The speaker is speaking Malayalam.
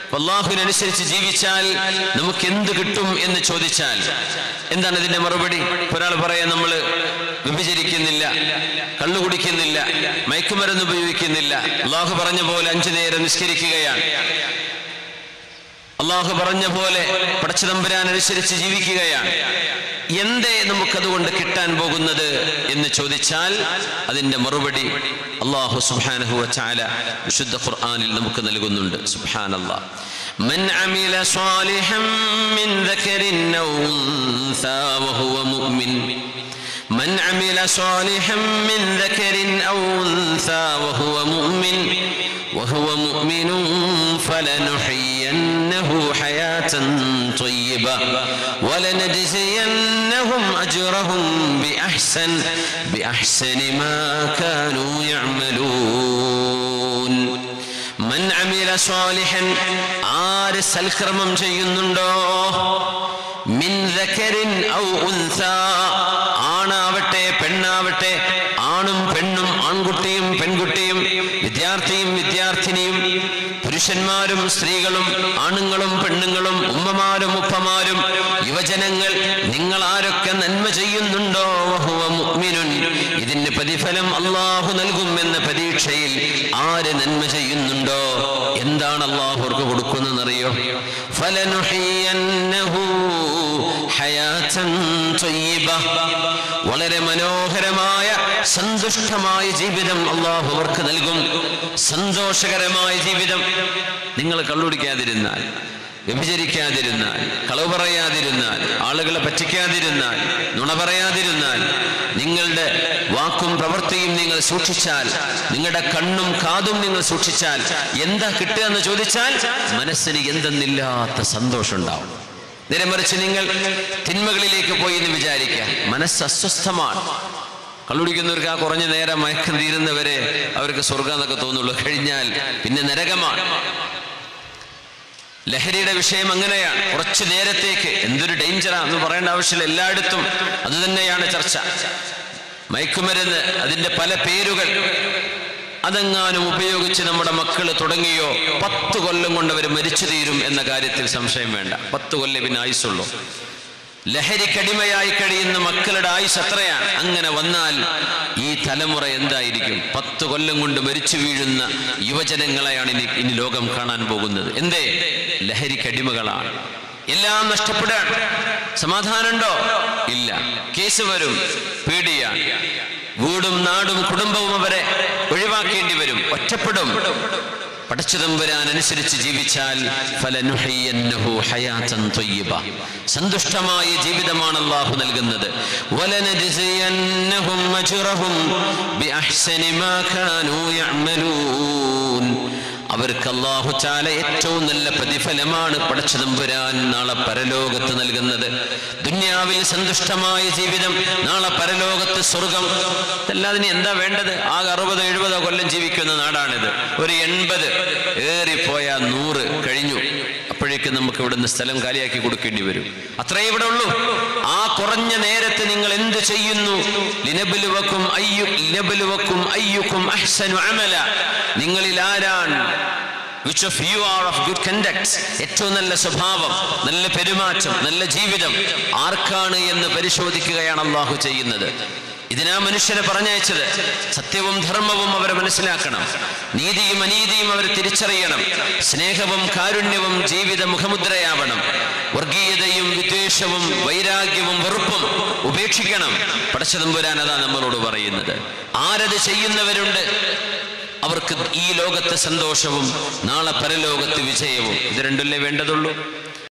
അല്ലാഹുവിനനുസരിച്ച് ജീവിച്ചാൽ നമുക്ക് എന്ത് കിട്ടും എന്ന് ചോദിച്ചാൽ എന്താണ് ഇതിന്റെ മറുപടി? ഒരാൾ പറയാൻ നമ്മൾ വ്യഭിചരിക്കുന്നില്ല, കള്ളു കുടിക്കുന്നില്ല, മയക്കുമരുന്ന് ഉപയോഗിക്കുന്നില്ല, അല്ലാഹു പറഞ്ഞ പോലെ 5 നേരം നിസ്കരിക്കുകയാണ്, അല്ലാഹു പറഞ്ഞ പോലെ പടച്ചതമ്പുരാൻ അനുസരിച്ച് ജീവിക്കുകയാണ്. എന്തേ നമുക്കതുകൊണ്ട് കിട്ടാൻ പോകുന്നത് എന്ന് ചോദിച്ചാൽ അതിന്റെ മറുപടി അല്ലാഹു സുബ്ഹാനഹു വ തആല വിശുദ്ധ ഖുർആനിൽ നമുക്ക് നൽകുന്നുണ്ട്. സുബ്ഹാനല്ലാഹ്. മൻ അമില സ്വാലിഹൻ മിൻ ദക്കരിൻ ഔ ഉൻസാ വഹുവ മുഅ്മിൻ من عمل صالحا من ذكر أو أنثى وهو مؤمن فلنحيينه حياة طيبة ولنجزينهم أجرهم بأحسن ما كانوا يعملون. من عمل صالحا ആര് സൽക്കർമ്മം ചെയ്യുന്നുണ്ടോ മിൻ ദക്കരിൻ ഔ ഉൻസാ, ആണാവട്ടെ പെണ്ണാവട്ടെ, ആണും പെണ്ണും, ആൺകുട്ടിയും പെൺകുട്ടിയും, വിദ്യാർത്ഥിയും വിദ്യാർത്ഥിനിയും, പുരുഷന്മാരും സ്ത്രീകളും, ആണുങ്ങളും പെണ്ണുങ്ങളും, ഉമ്മമാരും ഉപ്പമാരും, യുവജനങ്ങൾ, നിങ്ങൾ ആരൊക്കെ നന്മ ചെയ്യുന്നുണ്ടോ വഹുവ മുഅ്മിനുൻ, ഇതിന് പ്രതിഫലം അല്ലാഹു നൽകുമെന്ന പ്രതീക്ഷയിൽ ആര് നന്മ ചെയ്യുന്നുണ്ടോ, എന്താണ് അല്ലാഹു അവർക്ക് കൊടുക്കുന്നതെന്നറിയോ? ഫലനുഹിയന്നഹു ഹയാതൻ ത്വയ്യിബ, വളരെ മനോഹരമായ സന്തുഷ്ടമായ ജീവിതം അല്ലാഹു അവർക്ക് നൽകും. സന്തോഷകരമായ ജീവിതം. നിങ്ങൾ കള്ളുടിക്കാതിരുന്നാൽ, വ്യഭിചരിക്കാതിരുന്നാൽ, കളവ് പറയാതിരുന്നാൽ, ആളുകളെ പറ്റിക്കാതിരുന്നാൽ, നുണ പറയാതിരുന്നാൽ, നിങ്ങളുടെ വാക്കും പ്രവൃത്തിയും നിങ്ങൾ സൂക്ഷിച്ചാൽ, നിങ്ങളുടെ കണ്ണും കാതും നിങ്ങൾ സൂക്ഷിച്ചാൽ എന്താ കിട്ടുക എന്ന് ചോദിച്ചാൽ മനസ്സിന് എന്തെന്നില്ലാത്ത സന്തോഷം ഉണ്ടാവും. നേരെ മറിച്ച് നിങ്ങൾ തിന്മകളിലേക്ക് പോയി എന്ന് വിചാരിക്കുക, മനസ്സ് അസ്വസ്ഥമാണ്. കള്ളുടിക്കുന്നവർക്ക് ആ കുറഞ്ഞ നേരം മയക്കം തീരുന്നവരെ അവർക്ക് സ്വർഗം എന്നൊക്കെ തോന്നുള്ളൂ, കഴിഞ്ഞാൽ പിന്നെ നരകമാണ്. ലഹരിയുടെ വിഷയം അങ്ങനെയാണ്. കുറച്ചു നേരത്തേക്ക് എന്തൊരു ഡേഞ്ചറാ എന്ന് പറയേണ്ട ആവശ്യമില്ല, എല്ലായിടത്തും അതുതന്നെയാണ് ചർച്ച. മയക്കുമരുന്ന്, അതിന്റെ പല പേരുകൾ, അതെങ്ങാനും ഉപയോഗിച്ച് നമ്മുടെ മക്കൾ തുടങ്ങിയോ 10 കൊല്ലം കൊണ്ട് അവർ മരിച്ചു തീരും എന്ന കാര്യത്തിൽ സംശയം വേണ്ട. 10 കൊല്ലം പിന്നെ ആയുസുള്ളൂ. ലഹരിക്കടിമയായി കഴിയുന്ന മക്കളുടെ ആയുസ് എത്രയാണ്? അങ്ങനെ വന്നാൽ ഈ തലമുറ എന്തായിരിക്കും? 10 കൊല്ലം കൊണ്ട് മരിച്ചു വീഴുന്ന യുവജനങ്ങളെയാണ് ഇനി ലോകം കാണാൻ പോകുന്നത്. എന്തേ? ലഹരിക്കടിമകളാണ്. എല്ലാം നഷ്ടപ്പെടാണ്. സമാധാനമുണ്ടോ? ഇല്ല. കേസ് വരും, പേടിയാണ്. വീടും നാടും കുടുംബവും അവരെ ഒഴിവാക്കേണ്ടി വരും, ഒറ്റപ്പെടും. പടച്ചതമ്പുരാൻ അനുസരിച്ച് ജീവിച്ചാൽ ഫലനുഹിയന്നഹു ഹയാതൻ ത്വയ്യിബ, സന്തുഷ്ടമായ ജീവിതമാണ് അല്ലാഹു നൽകുന്നത്. വലനജ്സിയന്നഹും അജ്റഹും ബിഅഹ്സനി മാ കാനൂ യഅമലൂൻ, അവർക്ക് അല്ലാഹു തആല ഏറ്റവും നല്ല പ്രതിഫലമാണ് പടച്ചതമ്പുരാൻ നാളെ പരലോകത്ത് നൽകുന്നത്. ദുനിയാവിൽ സന്തുഷ്ടമായ ജീവിതം, നാളെ പരലോകത്ത് സ്വർഗം. അല്ലാതെ എന്താ വേണ്ടത്? ആകെ 60-70 കൊല്ലം ജീവിക്കുന്ന നാടാണിത്. ഒരു 80, ഏറിപ്പോയാൽ 100 കഴിഞ്ഞു. അപ്പോഴേക്കും നമുക്ക് ഇവിടുന്ന് സ്ഥലം കാലിയാക്കി കൊടുക്കേണ്ടി വരും. അത്രേ ഇവിടെ ഉള്ളൂ. ആ കുറഞ്ഞ നേരത്തെ നിങ്ങൾ എന്ത് ചെയ്യുന്നു? ലിനബ്ലുവക്കും അയ്യുക്കും അഹ്സനു അമല, നിങ്ങളിൽ ആരാണ് which of you are of good conduct, ഏറ്റവും നല്ല സ്വഭാവം, നല്ല പെരുമാറ്റം, നല്ല ജീവിതം ആർക്കാണ് എന്ന് പരിശോധിക്കുകയാണ് അല്ലാഹു ചെയ്യുന്നത്. ഇതിനാ മനുഷ്യരെ പറഞ്ഞയച്ചത്. സത്യവും ധർമ്മവും അവരെ മനസ്സിലാക്കണം, നീതിയും അനീതിയും അവർ തിരിച്ചറിയണം, സ്നേഹവും കാരുണ്യവും ജീവിത മുഖമുദ്രയാവണം, വർഗീയതയും വിദ്വേഷവും വൈരാഗ്യവും വെറുപ്പും ഉപേക്ഷിക്കണം. പടച്ചതമ്പുരാൻ അതാ നമ്മളോട് പറയുന്നത്. ആരത് ചെയ്യുന്നവരുണ്ട് അവർക്ക് ഈ ലോകത്തെ സന്തോഷവും നാളെ പരലോകത്ത് വിജയവും. ഇത് രണ്ടല്ലേ വേണ്ടതുള്ളൂ.